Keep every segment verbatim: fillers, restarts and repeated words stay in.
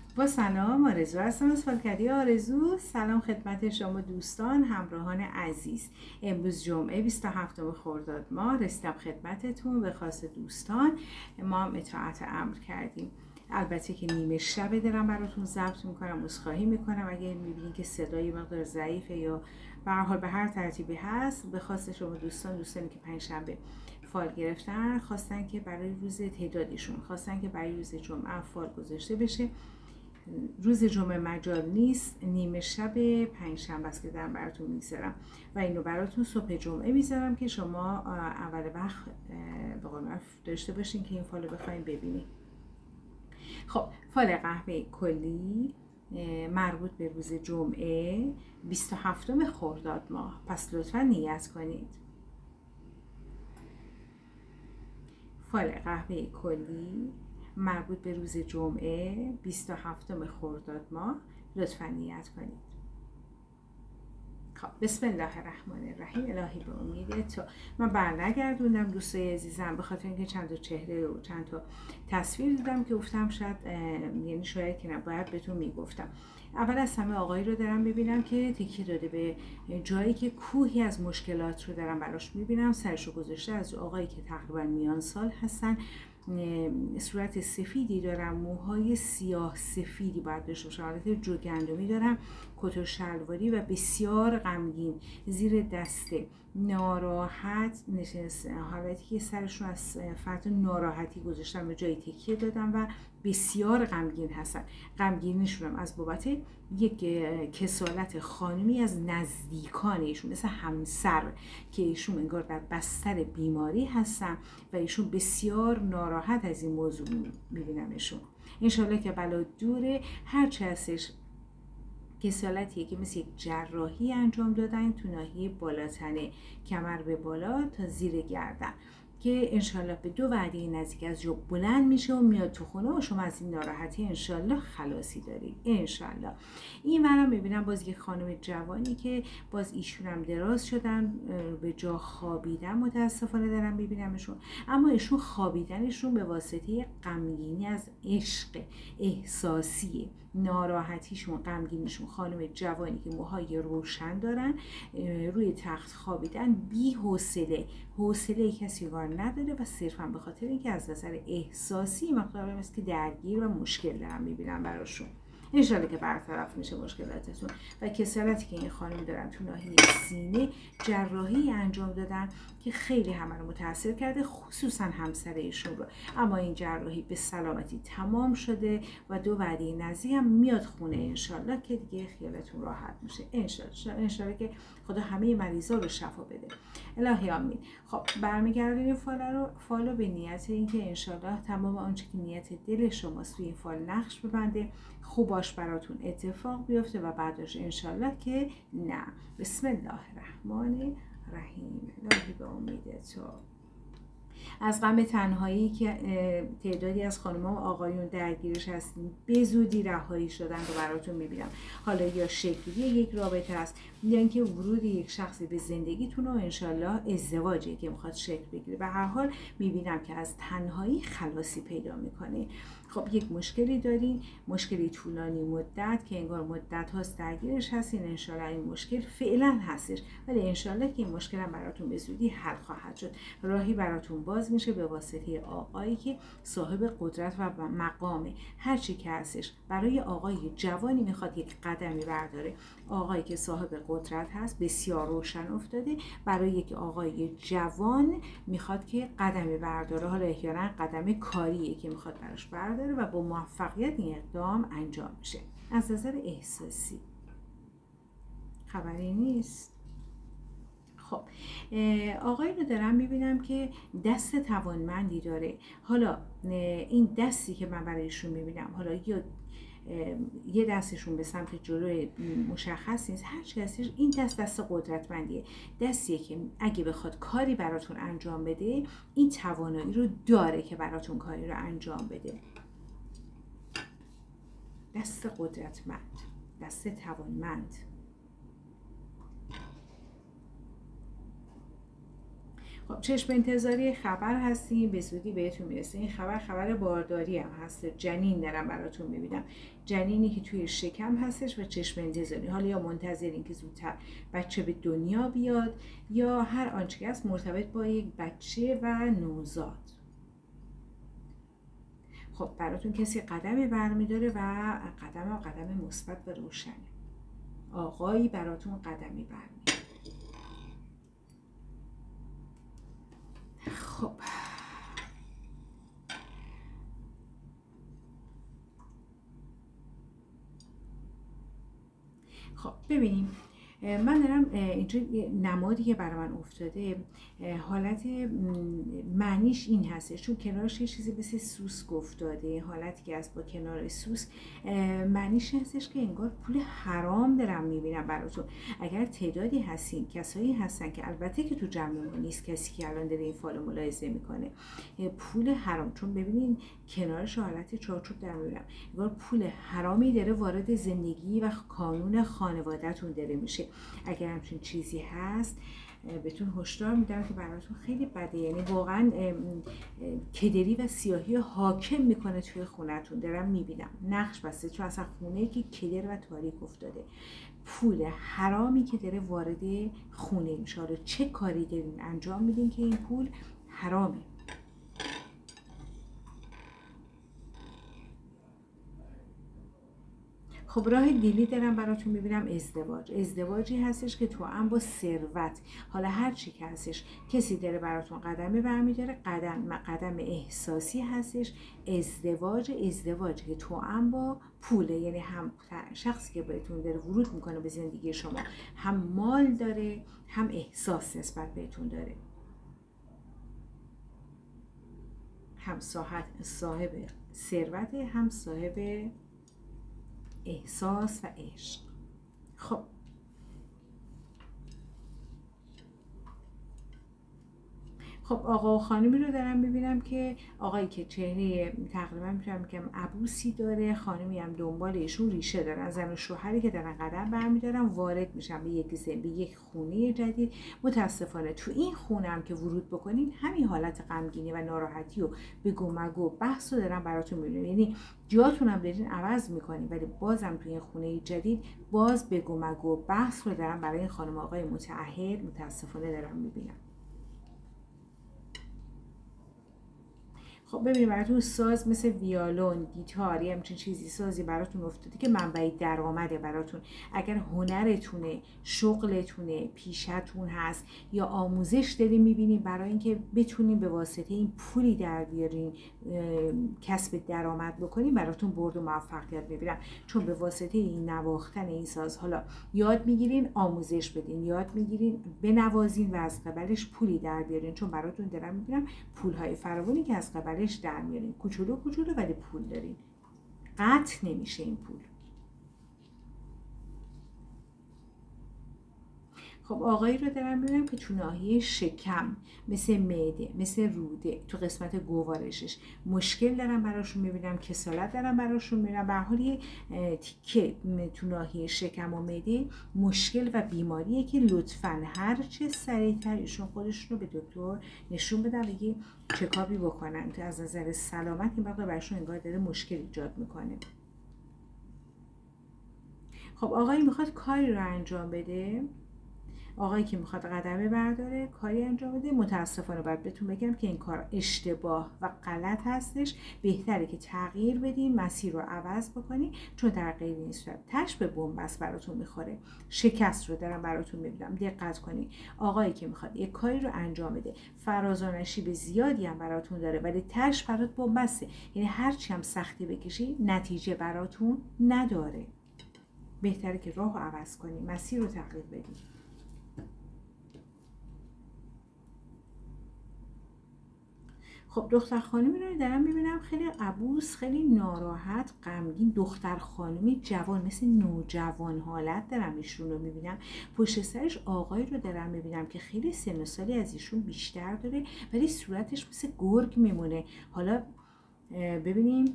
با سلام، آرزو هستم از فالکدی آرزو. سلام خدمت شما دوستان همراهان عزیز. امروز جمعه بیست و هفتم خرداد ماه رسیدم خدمتتون. به خاص دوستان ما هم اطاعت امر کردیم. البته که نیمه شب دارم براتون ضبط میکنم، عذرخواهی میکنم اگر میبینید که صدای مقدار ضعیفه یا به هر حال به هر ترتیبی هست. به خاص شما دوستان دوستانی که پنجشنبه فال گرفتن خواستن که برای روز تعدادیشون خواستن که برای روز جمعه فال گذاشته بشه. روز جمعه مجال نیست، نیمه شب پنجشنبه است که دارم براتون میذارم و اینو براتون صبح جمعه میذارم که شما اول وقت به قول معروف داشته باشین که این فالو بخواید ببینید. خب فال قهوه کلی مربوط به روز جمعه بیست و هفتم خرداد ماه، پس لطفا نیت کنید. فال قهوه کلی مربوط به روز جمعه بیست و هفتم خرداد ماه، لطفا نیت کنید. خب بسم الله الرحمن الرحیم. الهی به امید تو من برنگردوندم دوستای عزیزم، به خاطر اینکه چند تا چهره و چند تا تصویر دیدم که گفتم شاید یعنی شاید که نباید بهتون میگفتم. اول از همه آقایی رو دارم ببینم که تکیه داده به جایی که کوهی از مشکلات رو دارم براش میبینم، سرشو گذاشته. از آقایی که تقریبا میان سال هستن، صورت سفیدی دارم، موهای سیاه سفیدی باید داشته باشم، حالت جوگندمی دارم، کت و شلواری و بسیار غمگین، زیر دسته، ناراحت نشسته، حالتی که سرشون از فرط ناراحتی گذاشتم به جای تکیه دادم و بسیار غمگین هستن. غمگینیشون هم از بابت یک کسالت خانمی از نزدیکان ایشون، مثل همسر که ایشون انگار در بستر بیماری هستن و ایشون بسیار ناراحت از این موضوع میبینمشون. انشالله که بلا دوره. هرچه هستش کسالتیه که مثل یک جراحی انجام دادن تو ناحیه بالاتنه، کمر به بالا تا زیر گردن، که انشالله به دو وعده نزدیک از جا بلند میشه و میاد تو خونه و شما از این ناراحتی انشالله خلاصی دارید انشالله. این ورم میبینم باز یک خانم جوانی که باز ایشون هم دراز شدن، به جا خوابیدن، متاسفانه دارم میبینمشون، اما ایشون خوابیدنشون به واسطه غمگینی از عشق احساسیه. ناراحتیشون، غمگینیشون، خانم جوانی که موهای روشن دارن، روی تخت خوابیدن، بی حوصله، حوصله کسی کار نداره و صرفا به خاطر اینکه از نظر احساسی مقدار مثل که درگیر و مشکل دارم میبینم براشون. انشالله که برطرف میشه مشکلاتتون. و کسالتی که این خانم دارن تو ناحیه سینه جراحی انجام دادن که خیلی همه رو متاثر کرده، خصوصا همسر ایشون رو، اما این جراحی به سلامتی تمام شده و دو وعده نزدیک هم میاد خونه انشالله که دیگه خیالتون راحت میشه انشالله. انشالله که خدا همه مریضا رو شفا بده. الهی آمین. خب برمیگردیم فال رو فالو به نیت اینکه انشالله تمام آنچه که نیت دل شماست توی این فال نقش ببنده، خوباش براتون اتفاق بیفته و بعدش انشالله که نه. بسم الله الرحمن الرحیم. الهی به امید تو. از غم تنهایی که تعدادی از خانم‌ها و آقایون درگیرش هستین به زودی رهایی شدن رو براتون میبینم. حالا یا شکلی یک رابطه است یا اینکه ورود یک شخصی به زندگیتون و انشالله ازدواجی که میخواد شکل بگیره. به هر حال میبینم که از تنهایی خلاصی پیدا میکنه. خب یک مشکلی دارین، مشکلی طولانی مدت که انگار مدت هاست درگیرش هستین، انشالله این مشکل فعلا هستش، ولی انشالله که این مشکل هم براتون به زودی حل خواهد شد. راهی براتون باز میشه به واسطه آقایی که صاحب قدرت و مقامه. هر چی که هستش برای آقای جوانی میخواد یک قدمی برداره. آقایی که صاحب قدرت هست، بسیار روشن افتاده، برای یک آقای جوان میخواد که قدمی برداره. حالا احیانا قدم کاریه که میخواد براش برداره و با موفقیت این اقدام انجام میشه. از نظر احساسی خبری نیست. خب آقایی رو دارم میبینم که دست توانمندی داره. حالا این دستی که من برایشون میبینم، حالا یا یه دستشون به سمت جلو مشخص نیست، هر چی هستش این دست دست قدرتمندیه، دستیه که اگه بخواد کاری براتون انجام بده این توانایی رو داره که براتون کاری رو انجام بده. دست قدرتمند، دست توانمند. خب چشم انتظاری خبر هستیم، به زودی بهتون میرسه. این خبر خبر بارداری هم هست، جنین دارم براتون میبینم، جنینی که توی شکم هستش و چشم انتظاری. حالا یا منتظرین که زودتر بچه به دنیا بیاد یا هر آنچه که هست مرتبط با یک بچه و نوزاد. خب براتون کسی قدمی برمیداره و قدم قدم مثبت و روشنه. آقایی براتون قدمی برمیداره. خب خب ببینیم، من دارم اینجا نمادی که برای من افتاده حالت معنیش این هستش، چون کنارش یه چیزی مثل سوسک افتاده، حالتی که از با کنار سوسک معنیش هستش که انگار پول حرام دارم میبینم براتون. اگر تعدادی هستین، کسایی هستن که البته که تو جمع ما نیست کسی که الان داره این فالو ملاحظه میکنه، پول حرام، چون ببینین کنارش حالت چارچوب در میبینم، انگار پول حرامی داره وارد زندگی و کانون خانوادهتون داره میشه. اگر همچین چیزی هست بهتون هشدار میدم که براتون خیلی بده، یعنی واقعا کدری و سیاهی حاکم میکنه توی خونتون. دارم میبینم نقش بسته، چون اصلا خونه که کدر و تاریک افتاده، پول حرامی که داره وارد خونه میشه. حالا چه کاری دارین انجام میدین که این پول حرامه؟ خب راه دیلی دارم براتون میبینم، ازدواج. ازدواجی هستش که تو هم با ثروت، حالا هر چی که هستش کسی داره براتون قدمی برمیداره، قدم قدم احساسی هستش. ازدواج ازدواجی که تو هم با پوله، یعنی هم شخصی که بهتون داره ورود میکنه به زندگی شما هم مال داره هم احساس نسبت بهتون داره، هم صاحب ثروت هم صاحب احساس و عشق. خب خب آقا و خانمی رو دارم میبینم که آقایی که چهره تقریبا میتونم بگم عبوسی داره، خانمی هم دنبال ایشون ریشه دارن، زن و شوهری که دارن قدم برمیدارن وارد میشن به یک زن، به یک خونه جدید. متاسفانه تو این خونه هم که ورود بکنین همین حالت غمگینی و ناراحتی و بگو مگو بحث رو دارن براتون میبینن، یعنی جاتون هم دارین عوض میکنین ولی بازم توی این خونه جدید باز بگو مگو بحث رو دارن برای این خانم آقای متعهد متاسفانه دارم میبینم. خب ببینید براتون ساز مثل ویولون، گیتار، یه همچین چیزی سازی براتون افتاده که منبع درآمده براتون. اگر هنرتونه، شغلتونه، پیشتون هست یا آموزش دارین میبینین برای اینکه بتونین به واسطه این پولی در بیارین، کسب درآمد بکنین، براتون برد و موفقیت میبینم، چون به واسطه این نواختن این ساز حالا یاد میگیرین، آموزش بدین، یاد میگیرین، بنوازین و از قبلش پولی در بیارین، چون براتون دارم میبینم پولهای فراوانی که از قبل در میارین، کوچولو کوچولو ولی پول دارین، قطع نمیشه این پول. خب آقایی رو دارم میبینم که تو ناحیه شکم مثل معده، مثل روده، تو قسمت گوارشش مشکل دارم براشون میبینم، کسالت دارم براشون میبینم، به حال یه تیکه تو ناحیه شکم و معده مشکل و بیماریه که لطفاً هر چه سریعتر ایشون خودشون رو به دکتر نشون بدن، بگی چکابی بکنن، تو از نظر سلامت این وقت براشون انگار داره مشکل ایجاد میکنه. خب آقایی میخواد کاری رو انجام بده، آقایی که میخواد قدمه برداره، کاری انجام بده، متاسفانه باید بهتون بگم که این کار اشتباه و غلط هستش. بهتره که تغییر بدین، مسیر رو عوض بکنی، چون در غیر این صورت تش به بنبست براتون میخوره. شکست رو دارم براتون میبینم، دقت کنین. آقایی که میخواد یک کاری رو انجام بده، فراز و نشیب زیادی هم براتون داره ولی تش برات بنبسته، یعنی هرچی هم سختی بکشی نتیجه براتون نداره. بهتره که راه رو عوض کنی، مسیر رو تغییر بدین. خب دختر خانمی رو دارم میبینم خیلی عبوس، خیلی ناراحت، غمگین، دختر خانمی جوان مثل نوجوان حالت دارم ایشون رو میبینم. پشت سرش آقایی رو دارم میبینم که خیلی سن و سالی از ایشون بیشتر داره ولی صورتش مثل گرگ میمونه. حالا ببینیم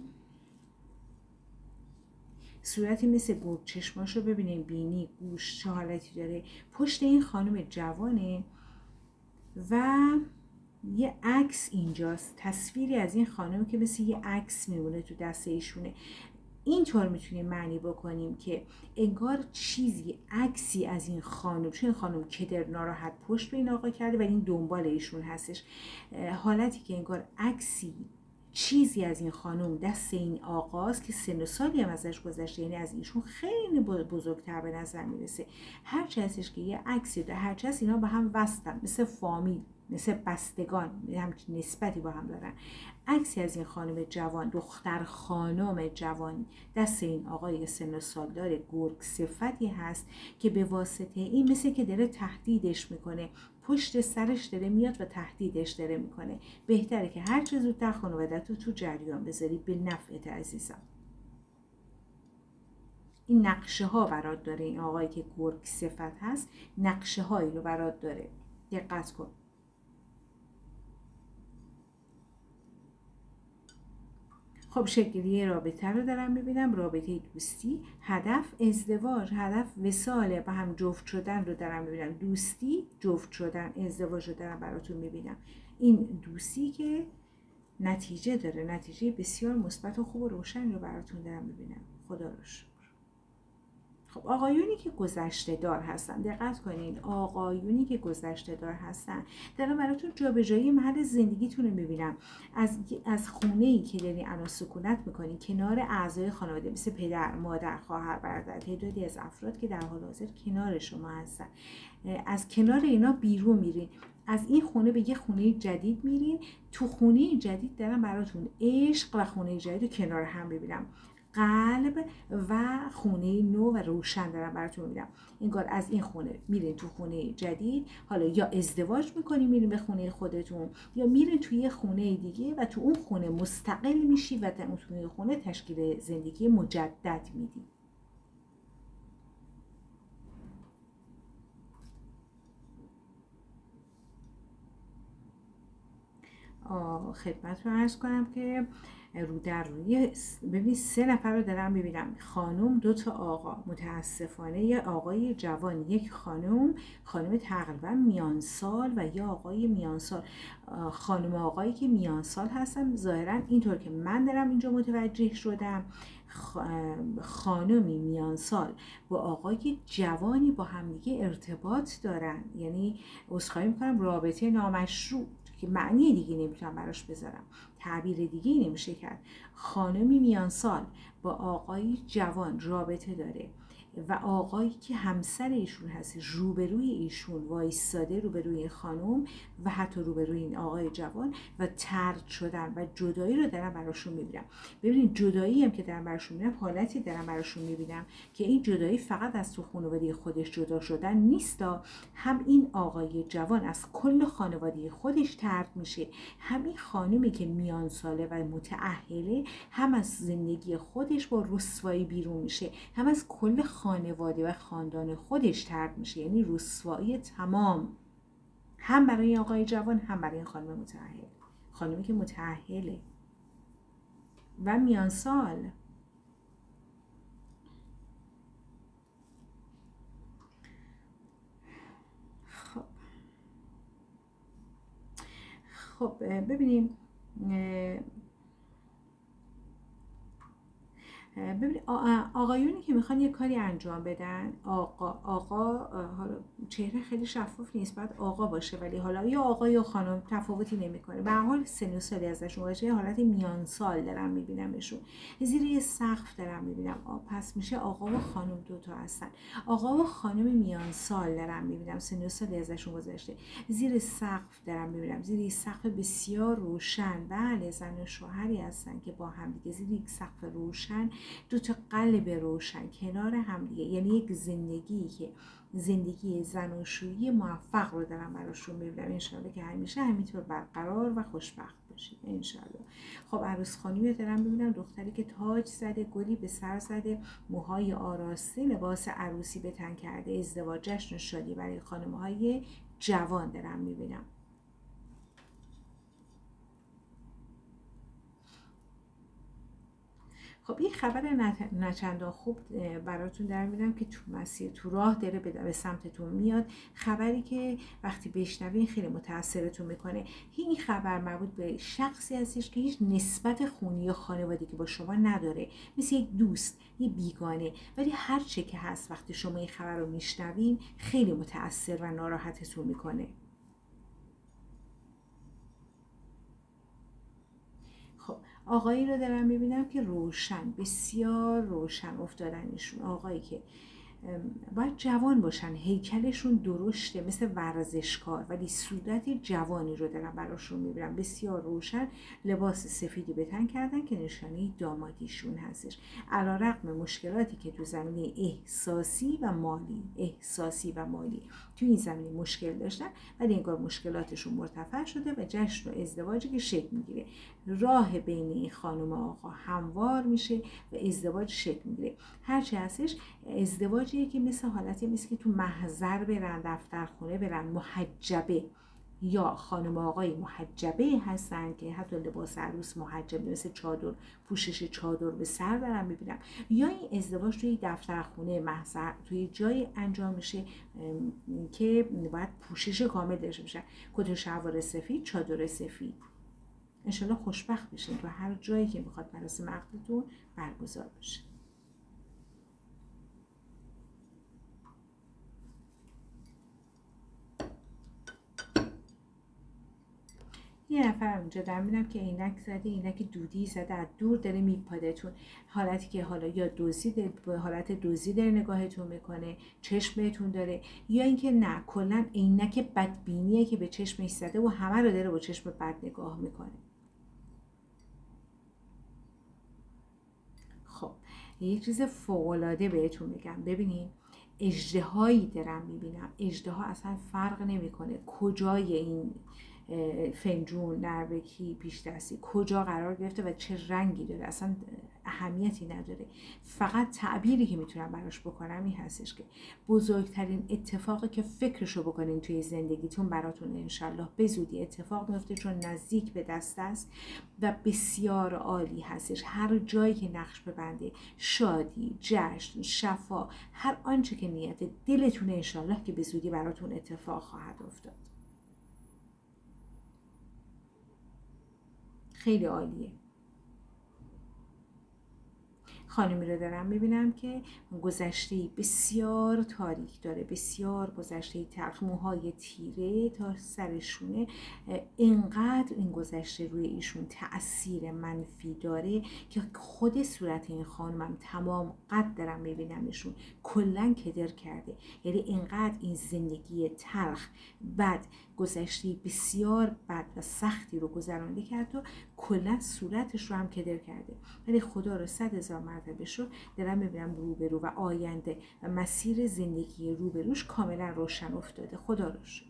صورتی مثل گرگ، چشماش رو ببینیم، بینی، گوش چه حالتی داره. پشت این خانم جوانه و یه عکس اینجاست، تصویری از این خانم که مثل یه عکس میمونه تو دست ایشونه. اینطور میتونیم معنی بکنیم که انگار چیزی، عکسی از این خانم، چون این خانم کدر ناراحت پشت به این آقا کرده و این دنبال ایشون هستش، حالتی که انگار عکسی، چیزی از این خانم دست این آقاست که سن و سالی هم ازش گذشته، یعنی از ایشون خیلی بزرگتر به نظر میرسه. هرچی هستش که یه عکسی ده، هرچی هست اینا با هم وصلن، مثل فامیل، مثل بستگان، همچین نسبتی با هم دارن. عکسی از این خانم جوان، دختر خانم جوان دست این آقای سن و سالدار گرگ صفتی هست که به واسطه این مثل که داره تهدیدش میکنه، پشت سرش داره میاد و تهدیدش داره میکنه. بهتره که هر چه زودتر خانوادت رو تو جریان بذاری، به نفعت عزیزم. این نقشه ها برات داره، این آقایی که گرگ صفت هست نقشه هایی رو برات داره، دقت کن. خب شکلی رابطه رو دارم میبینم، رابطه دوستی، هدف ازدواج، هدف وصاله، با هم جفت شدن رو دارم میبینم. دوستی، جفت شدن، ازدواج رو دارم براتون میبینم. این دوستی که نتیجه داره، نتیجه بسیار مثبت و خوب و روشن رو براتون دارم میبینم. خدا رو شکر. خب آقایونی که گذشته دار هستن، دقت کنین، آقایونی که گذشته دار هستن دارم براتون جابجایی محل زندگیتون رو میبینم. از از خونه‌ای که دارین الان سکونت میکنین کنار اعضای خانواده، مثل پدر، مادر، خواهر، برادر، تعدادی از افراد که در حال حاضر کنار شما هستن، از کنار اینا بیرون میرین، از این خونه به یه خونه جدید میرین. تو خونه جدید دارم براتون عشق و خونه جدید کنار هم ببینم، قلب و خونه نو و روشن دارم براتون میدم. انگار از این خونه میرین تو خونه جدید، حالا یا ازدواج میکنین میرین به خونه خودتون، یا میرین توی یه خونه دیگه و تو اون خونه مستقل میشی و در اون خونه تشکیل زندگی مجدد میدی. خدمتتون عرض کنم که رو در روی ببین سه نفر رو دارم ببینم، خانم، دو تا آقا. متاسفانه یه آقای جوان، یک خانم، خانم تقریبا میان سال و یا آقای میان سال. خانم آقایی که میان سال هستن ظاهرا اینطور که من دارم اینجا متوجه شدم، خانمی میان سال با آقای جوانی با همدیگه ارتباط دارن، یعنی عذرخواهی میکنم رابطه نامشروع، که معنی دیگه نمیتونم براش بذارم، تعبیر دیگه نمیشه کرد. خانمی میان سال با آقای جوان رابطه داره و آقایی که همسر ایشون هست روبروی ایشون وایستاده، روبروی این خانم و حتی روبروی این آقای جوان، و طرد شدن و جدایی رو دارم براشون میبینم. ببینید جدایی هم که دارم براشون میبینم، حالتی دارم براشون میبینم که این جدایی فقط از تو خانواده خودش جدا شدن نیستا، هم این آقای جوان از کل خانواده خودش طرد میشه، هم این خانمی که میان ساله و متأهله هم از زندگی خودش با رسوایی بیرون میشه، هم از کل خانواده و خاندان خودش طرد میشه، یعنی رسوایی تمام، هم برای آقای جوان هم برای این خانم متأهل، خانمی که متأهله و میان سال. خب خب ببینیم ببینید آقایونی که میخوان یه کاری انجام بدن، آقا آقا حالا چهره خیلی شفاف نیست، بعد آقا باشه، ولی حالا یا آقا یا خانم تفاوتی نمیکنه، به هر حال سن و سالی ازشون باشه، حالت میان سال دارم میبینمشون، زیر یه سقف دارم میبینم. پس میشه آقا و خانم دوتا هستن، آقا و خانم میان سال دارم میبینم، سن و سالی ازشون گذشته، زیر سقف دارم میبینم، زیر یه سقف بسیار روشن. بله زن و شوهری هستن که با هم دیگه زیر یک سقف روشن، دو تا قلب روشن کنار هم دیگه، یعنی یک زندگی که زندگی زناشویی موفق رو دارم براشون میبینم. انشالله که همیشه همینطور برقرار و خوشبخت باشید انشالله. خب عروس خانمی دارم ببینم، دختری که تاج زده، گلی به سر زده، موهای آراسته، لباس عروسی به تن کرده، ازدواج، جشن و شادی برای خانم‌های جوان دارم میبینم. خب این خبر نچندان خوب براتون در میدم که تو مسیر تو راه داره به سمتتون میاد، خبری که وقتی بشنوین خیلی متاثرتون میکنه. این خبر مربوط به شخصی هستش که هیچ نسبت خونی یا خانوادگی با شما نداره، مثل یک دوست، یه بیگانه، ولی هر چه که هست وقتی شما این خبر رو میشنوین خیلی متاثر و ناراحتتون میکنه. خب آقایی رو دارم میبینم که روشن، بسیار روشن افتادنشون، آقایی که باید جوان باشن، هیکلشون درشته مثل ورزشکار، ولی صورت جوانی رو دارم براشون میبینم، بسیار روشن، لباس سفیدی به تن کردن که نشانه دامادیشون هستش، علیرغم مشکلاتی که تو زمینه احساسی و مالی احساسی و مالی تو این زمینه مشکل داشتن، ولی انگار مشکلاتشون مرتفع شده و جشن و ازدواجی که شکل میگیره، راه بین این خانم و آقا هموار میشه و ازدواج شکل میگیره. هرچی هستش ازدواجی که مثل حالتی مثل که تو محضر برن، دفترخونه برن، محجبه یا خانم آقای محجبه هستن که حتی لباس عروس محجبه، مثل چادر، پوشش چادر به سر دارم میبینم، یا این ازدواج توی دفترخونه محضر توی جای انجام میشه که باید پوشش کامل داشته باشن، کت و شلوار سفید، چادر سفید. انشالله خوشبخت بشین تو هر جایی که میخواد مراسم عقدتون برگزار بشه. یه نفر اونجا در میدم که عینک زده، عینک دودی زده، از دور داره میپادتون، حالتی که حالا یا دزدی، به حالت دزدی داره نگاهتون میکنه، چشم بهتون داره، یا اینکه نه کلا عینک بدبینیه که به چشمش زده و همه رو داره با چشم بد نگاه میکنه. خب یه چیز فوق‌العاده بهتون میگم، ببینید اژدهایی دارم میبینم، اژدها اصلا فرق نمیکنه کجای این فنجون، نربکی، پیش دستی کجا قرار گرفته و چه رنگی داره، اصلا اهمیتی نداره، فقط تعبیری که میتونم براش بکنم این هستش که بزرگترین اتفاقی که فکرشو بکنین توی زندگیتون براتون انشالله به زودی اتفاق میفته، چون نزدیک به دست است و بسیار عالی هستش. هر جایی که نقش ببنده، شادی، جشن، شفا، هر آنچه که نیت دلتون انشالله که به زودی براتون اتفاق خواهد افتاد. خیلی عالیه. خانمی رو دارم میبینم که گذشته بسیار تاریک داره، بسیار گذشته تلخ، موهای تیره تا سرشونه، اینقدر این گذشته روی ایشون تأثیر منفی داره که خود صورت این خانمم تمام قد دارم میبینمشون کلن کدر کرده، یعنی اینقدر این زندگی تلخ بد، گذشته بسیار بد و سختی رو گذرانده کرد و کلا صورتش رو هم کدر کرده، ولی خدا رو صد هزار مرتبه شد دارم میبینم روبرو و آینده و مسیر زندگی روبروش کاملا روشن افتاده. خدا رو شکر.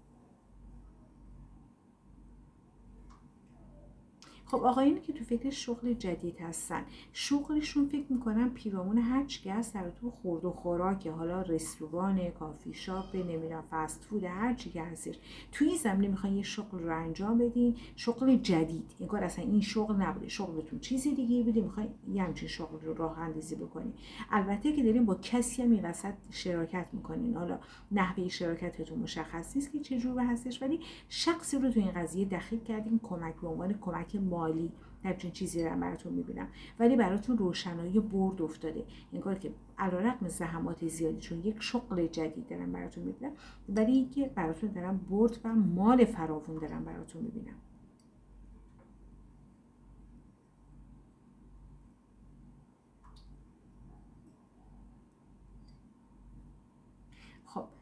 خب آقایونی که تو فکر شغل جدید هستن، شغلشون فکر میکنم پیرامون هر چی که هست در تو خورد و خوراک، حالا رستوران، کافی شاپ، نمیدونم فست فود، هر چی که هستش، توی این زمینه میخواین یه شغل رو انجام بدین، شغل جدید، انگار اصلا این شغل نبوده، شغلتون چیزی دیگه بوده، میخواین یه همچین شغل رو راه اندازی بکنین. البته که دارین با کسی هم این وسط شراکت میکنین، حالا نحوه شراکتتون مشخص نیست که چه جوره هستش، ولی شخصی رو تو این قضیه دخیل کردین، کمک به عنوان کمک مالی، همچین چیزی رو براتون میبینم، ولی براتون روشنایی برد افتاده، انگار که علیرغم زحمات زیادی چون یک شغل جدید دارم براتون میبینم، ولی اینکه براتون دارم برد و مال فراوون دارم براتون میبینم. خب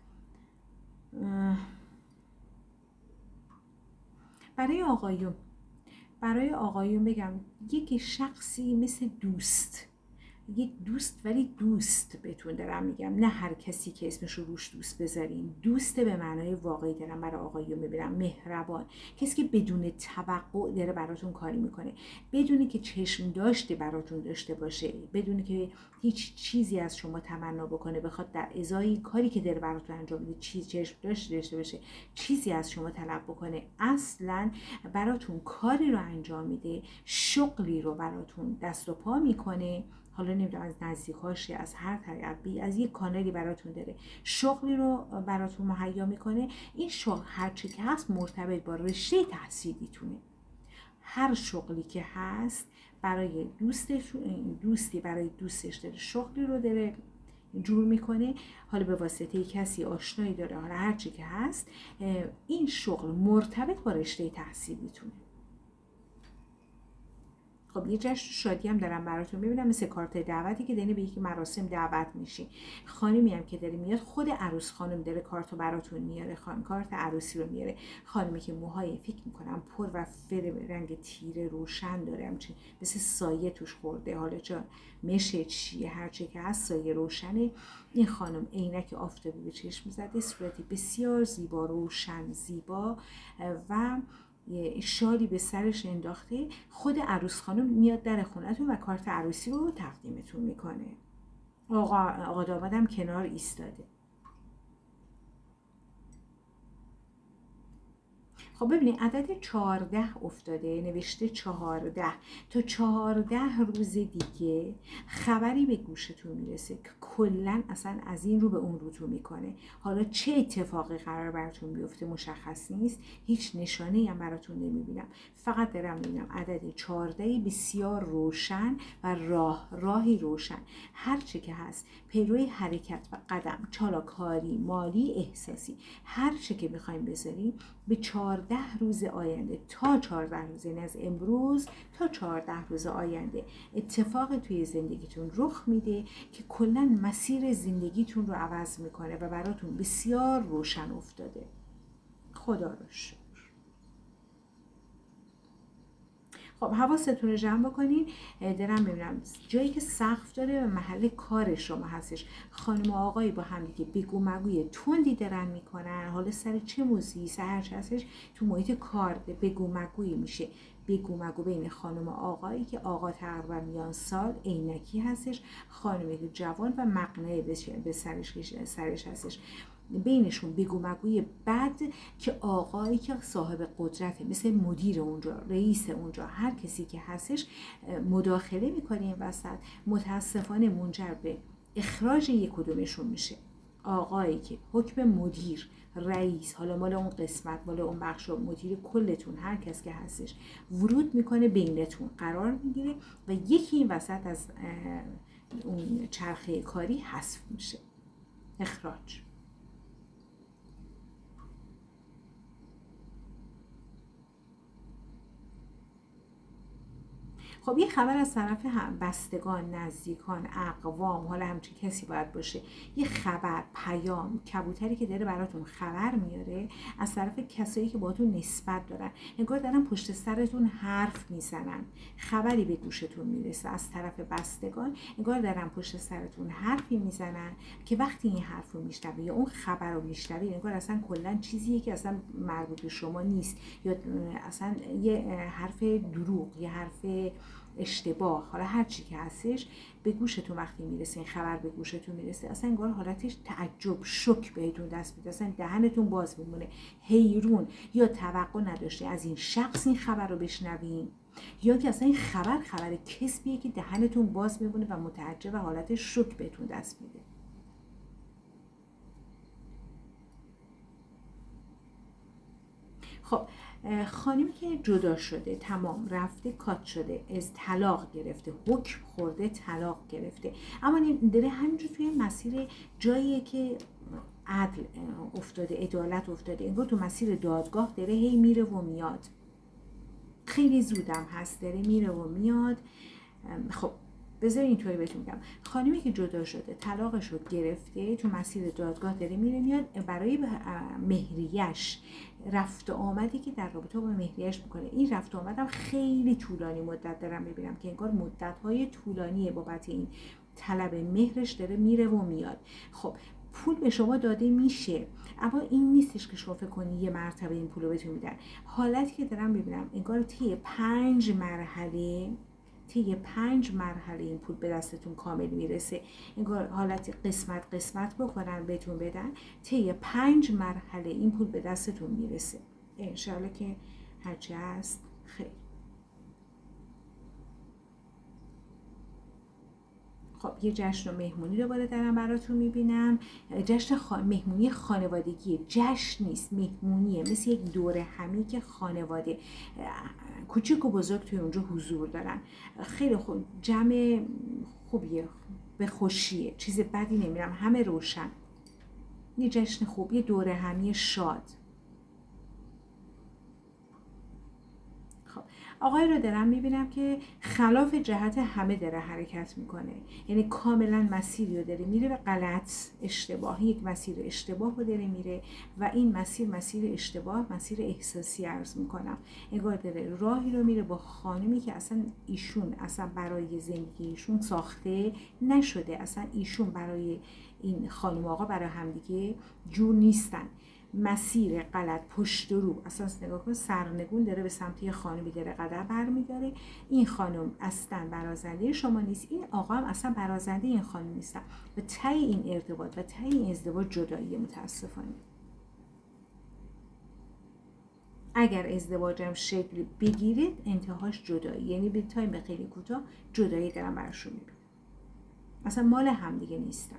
برای آقایون برای آقایون بگم یک شخصی مثل دوست یک دوست، ولی دوست بهتون دارم میگم، نه هر کسی که اسمش رو روش دوست بذاریم. دوست به معنای واقعی دارم برای آقایون میبینم، مهربان، کسی که بدون توقع داره براتون کاری میکنه، بدونی که چشم داشته براتون داشته باشه، بدونی که هیچ چیزی از شما تمنا بکنه، بخواد در ازای کاری که داره براتون انجام میده چیز چشم داشته داشته باشه، چیزی از شما طلب بکنه، اصلا براتون کاری رو انجام میده، شغلی رو براتون دست و پا میکنه، حالا نمیدونم از نزدیکاش، از هر طریقی، از یک کانالی براتون داره شغلی رو براتون مهیا میکنه. این شغل هرچی که هست مرتبط با رشته تحصیلیتونه. هر شغلی که هست برای دوستش، دوستی برای دوستش داره شغلی رو داره جور میکنه، حالا به واسطه کسی آشنایی داره، حالا هرچی که هست، این شغل مرتبط با رشته تحصیلیتونه. خب یه جشن شادی هم دارم براتون میبینم، مثل کارت دعوتی که دارین به یک مراسم دعوت میشین. خانمی هم که داره میاد، خود عروس خانم داره کارت رو براتون میاره، خانم کارت عروسی رو میاره. خانمی که موهای فکر میکنم پر و فر رنگ تیره روشن داره، همچین مثل سایه توش خورده، حالا چه مشه چیه هرچی که هست سایه روشنه. این خانم عینک آفتابی به چشم زده، صورتی بسیار زیبا، روشن زیبا و شالی به سرش انداخته. خود عروس خانم میاد در خونتون و کارت عروسی رو تقدیمتون میکنه. آقا آقا دامادم کنار ایستاده. خب ببینید عدد چهارده افتاده، نوشته چهارده. تا چهارده روز دیگه خبری به گوشتون میرسه که کلن اصلا از این رو به اون روتون میکنه. حالا چه اتفاقی قرار براتون بیفته مشخص نیست، هیچ نشانه‌ای هم براتون نمیبینم، فقط دارم میبینم عدد چهارده بسیار روشن و راه راهی روشن. هرچه که هست پیروی حرکت و قدم، چالاکاری، مالی، احساسی، هرچه که میخوایم بذاریم به چهارده روز آینده، تا چهارده روز، یعنی از امروز تا چهارده روز آینده اتفاق توی زندگیتون رخ میده که کلا مسیر زندگیتون رو عوض میکنه و براتون بسیار روشن افتاده. خدا رو شکر. خب حواستون رو جمع بکنین. دارم ببینم جایی که سقف داره و محل کار شما هستش، خانم و آقایی با هم دیگه بگو مگوی تندی دارن میکنن، حالا سر چه موضوعی، سر چه هستش، تو محیط کار بگو مگوی میشه. بگو مگو بین خانم و آقایی که آقا تقریبا میان سال، عینکی هستش، خانمی که جوان و مقنعه به سرش سرش هستش. بینشون بگو مگوی بد که آقایی که صاحب قدرته، مثل مدیر اونجا، رئیس اونجا، هر کسی که هستش مداخله میکنه این وسط، متاسفانه منجر به اخراج یک کدومشون میشه. آقایی که حکم مدیر، رئیس، حالا مال اون قسمت، مال اون بخش، مدیر کلتون، هر کس که هستش ورود میکنه بینتون، قرار میگیره و یکی این وسط از اون چرخه کاری حذف میشه، اخراج. خب یه خبر از طرف بستگان، نزدیکان، اقوام، حالا همچین کسی باید باشه، یه خبر، پیام، کبوتری که داره براتون خبر میاره از طرف کسایی که باهاتون نسبت دارن، انگار دارن پشت سرتون حرف میزنن، خبری به گوشتون میرسه از طرف بستگان، انگار دارن پشت سرتون حرفی میزنن که وقتی این حرف رو میشنوی یا اون خبر رو میشنوی، انگار اصلا کلا چیزیه که اصلا مربوط به شما نیست، یا اصلا یه حرف دروغ، یه حرف اشتباه، حالا هر چی که هستش به گوشتون وقتی میرسه، این خبر به گوشتون میرسه، اصلا انگار حالتش تعجب، شوک بهتون دست میده، اصلا دهنتون باز میمونه، حیرون، یا توقع نداشته از این شخص این خبر رو بشنوین، یا که اصلا این خبر خبر کسبیه که دهنتون باز میمونه و متعجب و حالت شوک بهتون دست میده. خب خانمی که جدا شده، تمام رفته، کات شده، از طلاق گرفته، حکم خورده، طلاق گرفته، اما داره همینجور توی مسیر جاییه که عدل افتاده، عدالت افتاده، انگار تو مسیر دادگاه داره هی میره و میاد، خیلی زودم هست داره میره و میاد. خب بذار اینطوری بهتون بگم، خانمی که جدا شده، طلاقش رو گرفته، تو مسیر دادگاه داره میره میاد، برای مهریش رفت و آمدی که در رابطه با مهریش میکنه، این رفت و آمدم خیلی طولانی مدت دارم میبینم که انگار مدت‌های طولانیه بابت این طلب مهرش داره میره و میاد. خب پول به شما داده میشه، اما این نیستش که شما فکر کنی یه مرتبه این پول رو بهتون میدن. حالتی که دارم ببینم انگار طی پنج مرحله طی پنج مرحله این پول به دستتون کامل میرسه. انگار حالت قسمت قسمت بکنن بهتون بدن، طی پنج مرحله این پول به دستتون میرسه. انشالله که هرچی هست خیر. خب یه جشن و مهمونی دوباره دارم براتون میبینم. جشن خا... مهمونی خانوادگیه، جشن نیست، مهمونیه، مثل یک دوره همی که خانواده کوچیک و بزرگ توی اونجا حضور دارن. خیلی خوب، جمع خوبیه، به خوشیه، چیز بدی نمیرم، همه روشن. یه جشن خوب، یه دوره همی شاد. آقای رو دارم میبینم که خلاف جهت همه داره حرکت میکنه، یعنی کاملا مسیری رو داره میره و غلط، اشتباه، یک مسیر اشتباه رو داره میره و این مسیر مسیر اشتباه، مسیر احساسی عرض میکنم. انگار داره راهی رو میره با خانمی که اصلا ایشون اصلا برای زندگی ایشون ساخته نشده، اصلا ایشون برای این خانم آقا برای همدیگه جور نیستن. مسیر غلط، پشت رو، اساس نگاه کن، سرنگون داره به سمت یه خانمی داره قدم برمیداره. این خانم اصلا برازنده شما نیست، این آقا هم اصلا برازنده این خانم نیستن و ته این ارتباط و ته این ازدواج جدایی متاسفانه. اگر ازدواجم شکل بگیرید انتهاش جدایی، یعنی به تایم خیلی کوتاه جدایی دارم برشون میبینم، اصلا مال هم دیگه نیستن.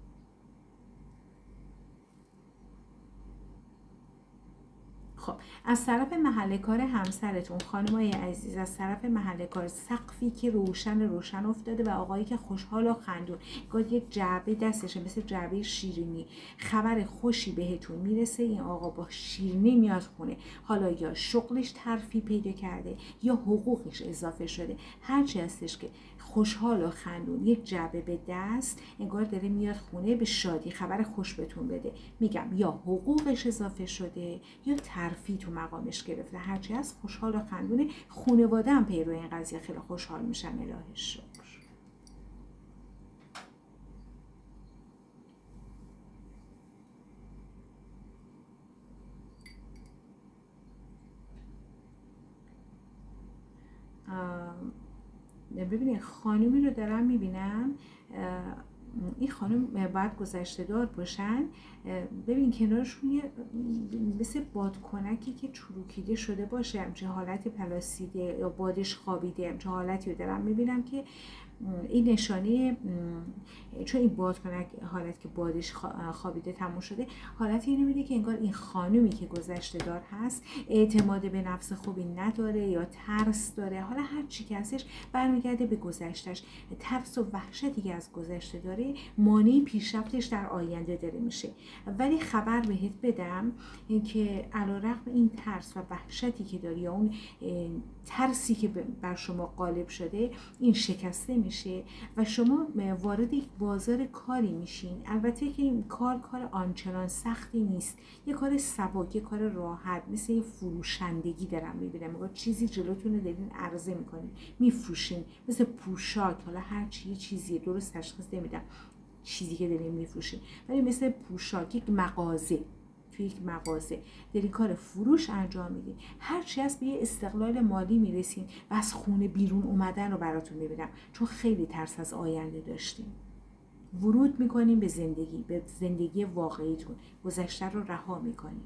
خب از طرف محل کار همسرتون خانمای عزیز، از طرف محل کار سقفی که روشن روشن افتاده و آقایی که خوشحال و خندون، گاهی یک جعبه دستشه مثل جعبه شیرینی، خبر خوشی بهتون میرسه. این آقا با شیرینی میاد خونه، حالا یا شغلش ترفیع پیدا کرده یا حقوقش اضافه شده، هرچی هستش که خوشحال و خندون یک جعبه به دست، انگار داره میاد خونه به شادی خبر خوش بهتون بده. میگم یا حقوقش اضافه شده یا ترفیع تو مقامش گرفته، هرچی هست خوشحال و خندونه. خانواده هم پیرو این قضیه خیلی خوشحال میشن. الهی شکر. ببینید خانومی رو دارم میبینم، این خانم باید گذشته دار باشن. ببین کنارشون یه مثل بادکنکی که چروکیده شده باشه، همچه حالت پلاسیده یا بادش خوابیده، همچه حالتی رو دارم میبینم که این نشانه، چون این بادکنک حالت که بادش خوابیده تموم شده، حالتی اینو میده که انگار این خانومی که گذشته دار هست اعتماد به نفس خوبی نداره یا ترس داره، حالا هر چی که هستش برمیگرده به گذشتش. ترس و وحشتی که از گذشته داره مانع پیشرفتش در آینده داره میشه. ولی خبر بهت بدم که علیرغم این ترس و وحشتی که داری یا اون ترسی که بر شما غالب شده، این شکسته میشه و شما وارد یک بازار کاری میشین. البته که این کار کار آنچنان سختی نیست، یه کار سبک، یه کار راحت، مثل یه فروشندگی دارم میبینم. میگه چیزی جلوتون رو دارین عرضه میکنین، میفروشین، مثل پوشاک، حالا هر چی چیزیه، درست تشخیص نمیدم چیزی که دارین میفروشین، ولی مثل پوشاک، یک مغازه، توی یک مغازه دارین کار فروش انجام میدین، هر چی هست به یه استقلال مالی میرسین و از خونه بیرون اومدن رو براتون میبینم، چون خیلی ترس از آینده داشتین. ورود میکنین به زندگی، به زندگی واقعیتون، گذشته رو رها میکنین.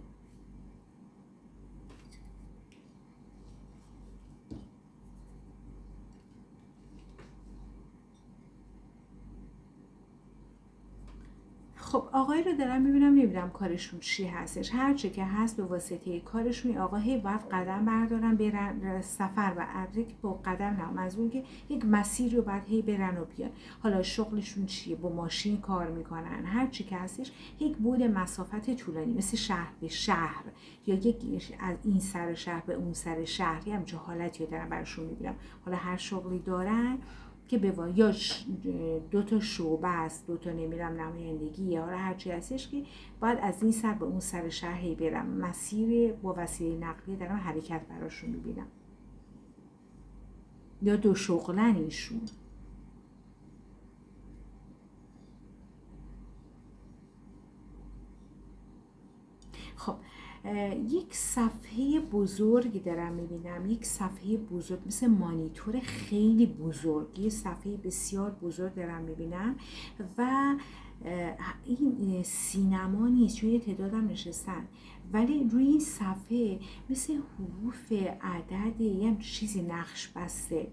خب آقای رو دارم میبینم، نمیدونم کارشون چی هستش، هر چه که هست به واسطه کارشون آقا هی باید قدم بردارن برن سفر و ادرک با قدم، نه منظور که یک مسیر رو باید هی برن و بیان. حالا شغلشون چیه، با ماشین کار میکنن، هر چی که هستش یک بود مسافت طولانی، مثل شهر به شهر یا یک از این سر شهر به اون سر شهر، یه همچه حالتی رو دارم براشون میبینم. حالا هر شغلی دارن که به یا دو تا شعبه است، دو تا نمیرم نمایندگی یا هر چی هستش که باید از این سر به اون سر شهری برم، مسیر با وسیله نقلیه دارم حرکت براشون میبینم، یا دو شغلن ایشون. یک صفحه بزرگی دارم میبینم، یک صفحه بزرگ مثل مانیتور خیلی بزرگ، یک صفحه بسیار بزرگ دارم میبینم و این سینما نیست چون یه تعدادم نشستن، ولی روی این صفحه مثل حروف عدد یه چیزی نقش بسته،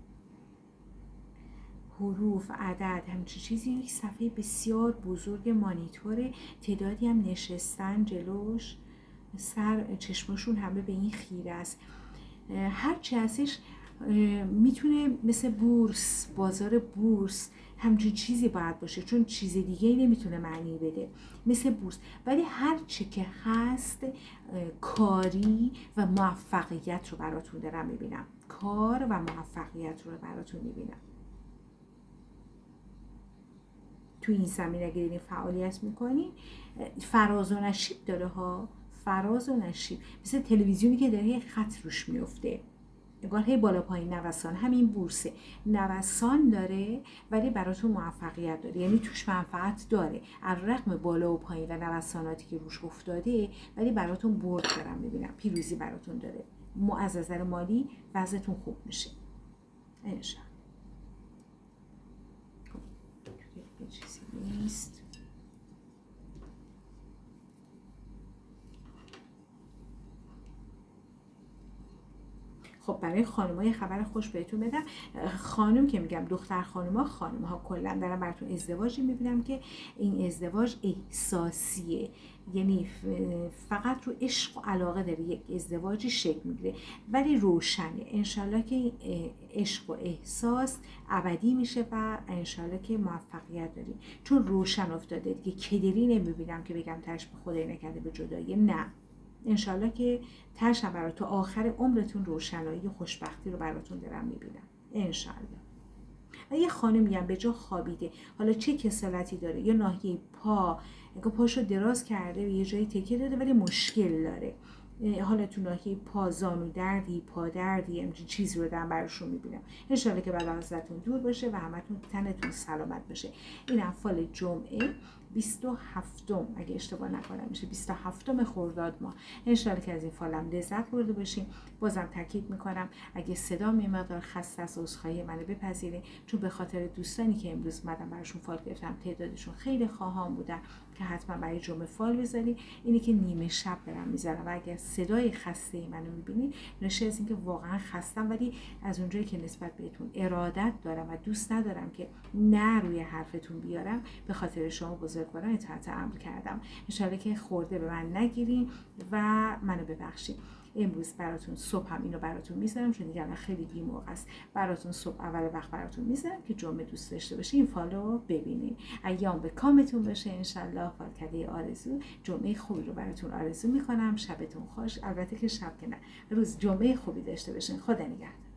حروف عدد همچین چیزی. یک صفحه بسیار بزرگ مانیتوره، تعدادی هم نشستن جلوش، سر چشمشون همه به این خیره است. هرچی هستش میتونه مثل بورس، بازار بورس همچین چیزی باید باشه چون چیز دیگه ای نمیتونه معنی بده، مثل بورس. ولی هرچی که هست کاری و موفقیت رو براتون دارم میبینم، کار و موفقیت رو براتون میبینم. تو این زمین اگه دارین فعالیت میکنین، فراز و نشیب داره ها، فراز و نشیب، مثل تلویزیونی که داره یه خط روش میفته، انگار هی بالا پایین نوسان، همین بورسه، نوسان داره ولی براتون موفقیت داره، یعنی توش منفعت داره، از رغم بالا و پایین و نوساناتی که روش افتاده ولی براتون برد دارم میبینم، پیروزی براتون داره، از نظر مالی وضعتون خوب میشه انشاءالله. چیزی نیست. خب برای خانم‌ها خبر خوش بهتون بدم. خانم که میگم دختر خانم‌ها، خانم‌ها کلا دارم براتون ازدواجی میبینم که این ازدواج احساسیه، یعنی فقط رو عشق و علاقه داره یک ازدواجی شکل میگیره ولی روشنه. انشالله که عشق و احساس ابدی میشه و انشالله که موفقیت داریم چون روشن افتاده دیگه. کدری نمیبینم که بگم ترش به خدای نکرده به جدایی، نه، انشالله که ترش هم برای تو آخر عمرتون روشنایی و خوشبختی رو براتون دارم میبینم انشالله. و یه خانم میگم به جا خوابیده، حالا چه کسالتی داره، یا ناحیه پا، انگار پاشو دراز کرده و یه جایی تکیه داده ولی مشکل داره، حالا تو ناحیه پا زانو دردی، پا دردی، همچین چیزی رو دارم براشون میبینم. انشالله که بلا ازتون دور باشه و همتون تنتون سلامت باشه. این افعال جمعه بیست و هفتم اگه اشتباه نکنم میشه بیست و هفتم خرداد ماه. انشالله که از این فالم لذت برده باشیم. بازم تاکید میکنم اگه صدا میمقدار خسته از عذرخواهی منو بپذیرید چون به خاطر دوستانی که امروز اومدن براشون فال گرفتم تعدادشون خیلی خواهان بودن که حتما برای جمعه فال بذارید. اینی که نیمه شب برام میذارم و اگر صدای خسته ای منو میبینید نشه از اینکه واقعا خستم، ولی از اونجایی که نسبت بهتون ارادت دارم و دوست ندارم که نه روی حرفتون بیارم، به خاطر شما بزرگواران اطاعت امر کردم. انشالله که خورده به من نگیرین و منو ببخشید. امروز براتون صبح هم اینو براتون میذارم چون دیگه خیلی بی‌موقع است. براتون صبح اول وقت براتون میذارم که جمعه دوست داشته باشین این فالو ببینین. ایام به کامتون باشه انشالله. فالکده آرزو. جمعه خوبی رو براتون آرزو میکنم. شبتون خوش. البته که شب که نه، روز جمعه خوبی داشته باشین. خدا نگهدار.